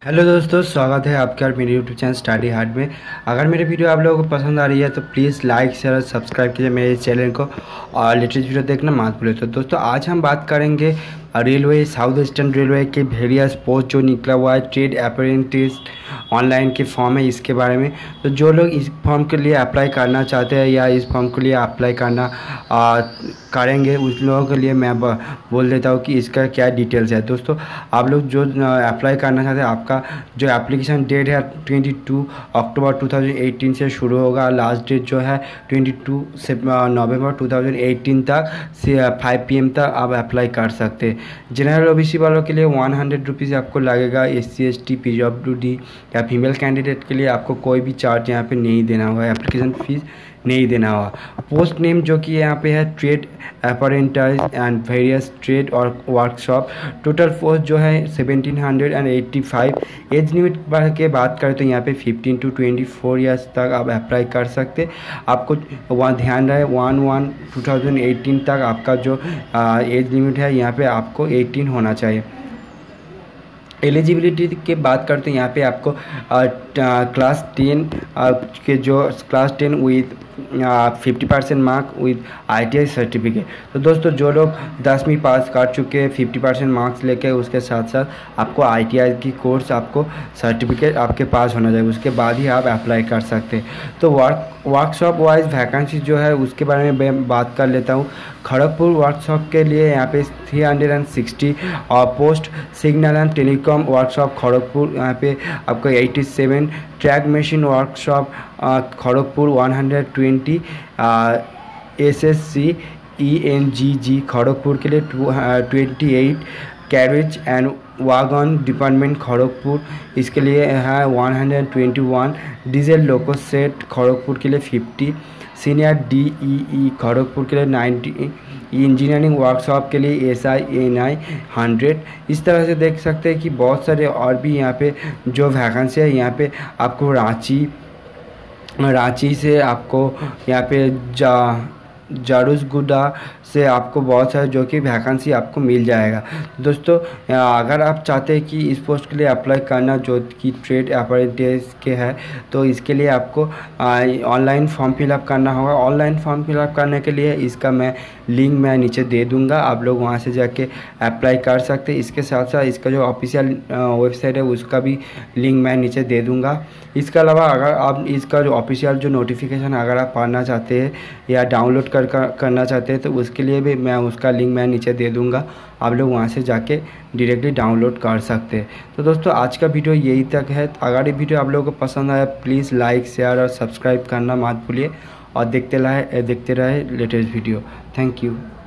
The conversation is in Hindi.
हेलो दोस्तों, स्वागत है आपके और मेरे यूट्यूब चैनल स्टडी हार्ड में। अगर मेरी वीडियो आप लोगों को पसंद आ रही है तो प्लीज़ लाइक शेयर और सब्सक्राइब कीजिए मेरे चैनल को और लेटेस्ट वीडियो देखना मत भूलिए। तो दोस्तों आज हम बात करेंगे रेलवे, साउथ ईस्टर्न रेलवे के वेरियस पोस्ट जो निकला हुआ है, ट्रेड अप्रेंटिस ऑनलाइन के फॉर्म है, इसके बारे में। तो जो लोग इस फॉर्म के लिए अप्लाई करना चाहते हैं या इस फॉर्म के लिए अप्लाई करना करेंगे, उस लोगों के लिए मैं बोल देता हूँ कि इसका क्या डिटेल्स है। दोस्तों आप लोग जो अप्लाई करना चाहते हैं, आपका जो एप्लीकेशन डेट है 22 अक्टूबर 2018 से शुरू होगा। लास्ट डेट जो है 22 नवंबर 2018 तक 5 PM तक आप अप्लाई कर सकते हैं। जनरल ओबीसी वालों के लिए 100 रुपीज़ आपको लगेगा। SC ST PWD या फीमेल कैंडिडेट के लिए आपको कोई भी चार्ज यहाँ पे नहीं देना होगा, एप्लीकेशन फ़ीस नहीं देना होगा। पोस्ट नेम जो कि यहाँ पे है trade apprentice and various trade और वर्कशॉप। टोटल पोस्ट जो है 1785। एज लिमिट के बात करें तो यहाँ पे 15 to 24 ईयर्स तक आप अप्लाई कर सकते। आपको वहाँ ध्यान रहे 1/1/2018 तक आपका जो एज लिमिट है यहाँ पे आपको 18 होना चाहिए। एलिजिबिलिटी की बात करते हैं, यहाँ पे आपको क्लास 10 के जो class 10 with 50% mark with ITI certificate. तो दोस्तों जो लोग 10वीं पास कर चुके हैं 50% मार्क्स लेके, उसके साथ साथ आपको ITI की कोर्स आपको सर्टिफिकेट आपके पास होना चाहिए, उसके बाद ही आप अप्लाई कर सकते हैं। तो वर्कशॉप वाइज वैकेंसी जो है उसके बारे में मैं बात कर लेता हूँ। खड़गपुर वर्कशॉप के लिए यहाँ पे 360 और post signal and telecom workshop Kharagpur यहाँ पे आपको 87। Track machine workshop Kharagpur 120। SSC ENGG Kharagpur के लिए 28। Carriage and wagon department Kharagpur इसके लिए है 121। डीजल लोको सेट खड़गपुर के लिए 50। सीनियर DEE खड़गपुर के लिए 90। इंजीनियरिंग वर्कशॉप के लिए SINI 100। इस तरह से देख सकते हैं कि बहुत सारे और भी यहाँ पे जो वैकेंसी है। यहाँ पे आपको रांची से आपको यहाँ पे जारूसगुड़ा से आपको बहुत सारे जो कि वैकेंसी आपको मिल जाएगा। दोस्तों अगर आप चाहते हैं कि इस पोस्ट के लिए अप्लाई करना जो कि ट्रेड अप्रेंटिस के है, तो इसके लिए आपको ऑनलाइन फॉर्म फिलअप करना होगा। ऑनलाइन फॉर्म फिलअप करने के लिए इसका मैं लिंक मैं नीचे दे दूंगा, आप लोग वहां से जाके अप्लाई कर सकते हैं। इसके साथ साथ इसका जो ऑफिशियल वेबसाइट है उसका भी लिंक मैं नीचे दे दूंगा। इसके अलावा अगर आप इसका जो ऑफिशियल जो नोटिफिकेशन अगर आप पढ़ना चाहते हैं या डाउनलोड करना चाहते हैं, तो उसके लिए भी मैं उसका लिंक मैं नीचे दे दूंगा, आप लोग वहां से जाके डायरेक्टली डाउनलोड कर सकते हैं। तो दोस्तों आज का वीडियो यही तक है। अगर ये वीडियो आप लोगों को पसंद आया प्लीज़ लाइक शेयर और सब्सक्राइब करना मत भूलिए और देखते रहे लेटेस्ट वीडियो। Thank you.